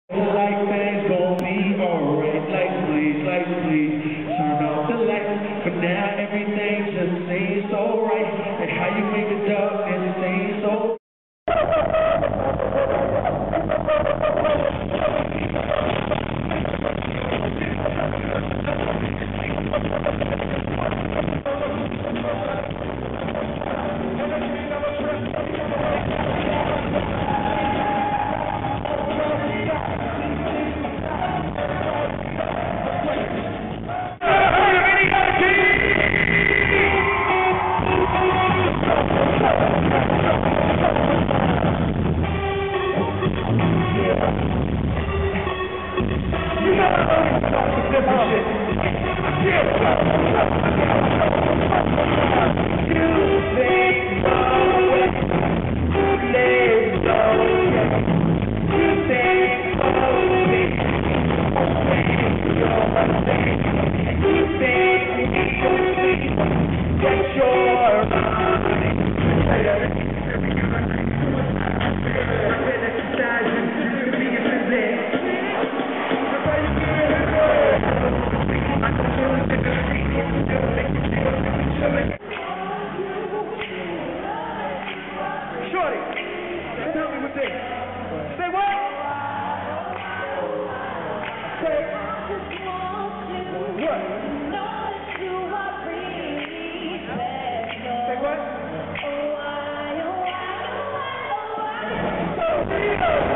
Like things gon' be alright. Lights please, turn off the lights. For now everything just seems so right. And how you make the darkness seem so. Shorty, tell me what they say. What? Say what? Say what?